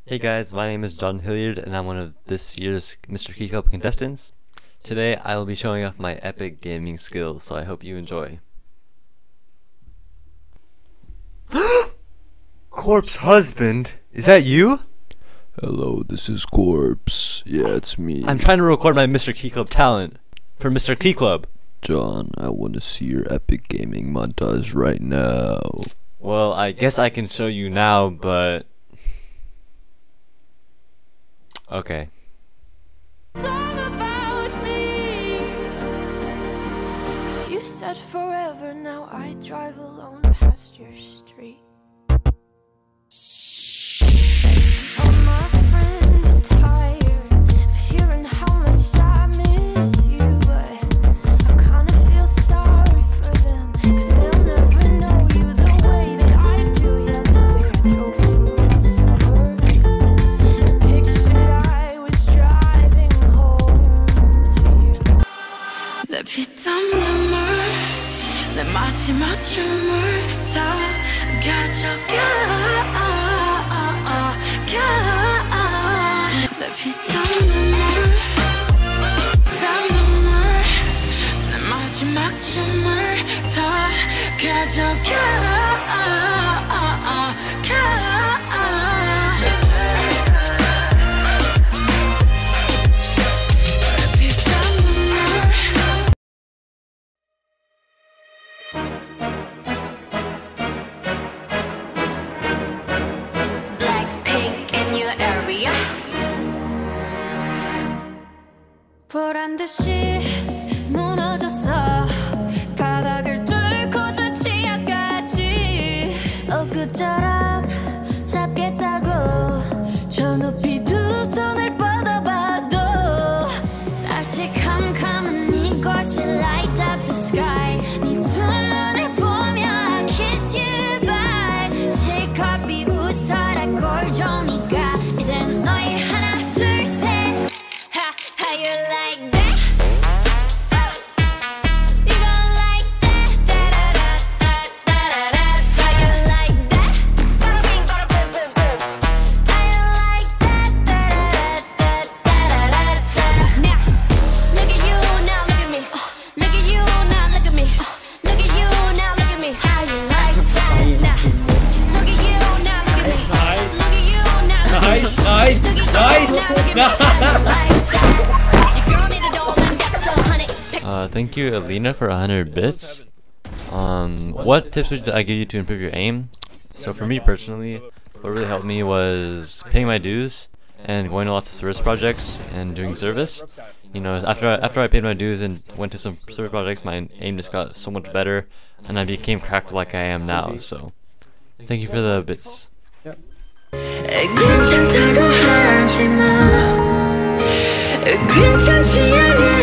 Hey guys, my name is John Hilliard and I'm one of this year's Mr. Key Club contestants. Today I will be showing off my epic gaming skills, so I hope you enjoy. Corpse husband? Is that you? Hello, this is Corpse. Yeah, it's me. I'm trying to record my Mr. Key Club talent for Mr. Key Club. John, I want to see your epic gaming montage right now. Well, I guess I can show you now, but... okay. You said forever, now I drive alone past your street. Oh, my friends are tired of hearing how much I miss you, but I kinda feel sorry for them, 'cause they'll never know you the way that I do. Yeah, today I drove through the suburbs and pictured I was driving home to you. 내 피땀 내 마지막 춤을 다 가져가 내 피땀 눈물 내 마지막 춤을 다 가져가 보란 듯이 무너졌어 바닥을 뚫고 저 지하까지 엊그처럼 잡겠다고 저 높이 두 손을 뻗어봐도 다시 캄캄한 이곳에 light up the sky 네 두 눈을 보며 I kiss you bye 실컷 비웃어라 꼴좋으니까 이젠 너희 하나 둘 셋 How you like that? You gon' like that? Da da da da da da. How you like that? How you like that? Da da da da da da. Now, look at you, now look at me. Look at you, now look at me. Look at you, now look at me. How you like that? Now, look at you, now look at me. Look at you, now look at me. Nice, Thank you, Alina, for 100 bits. What tips would I give you to improve your aim? So for me personally, what really helped me was paying my dues and going to lots of service projects and doing service. You know, after I paid my dues and went to some service projects, my aim just got so much better, and I became cracked like I am now. So, thank you for the bits. 괜찮다고 하지 마. 괜찮지 않아.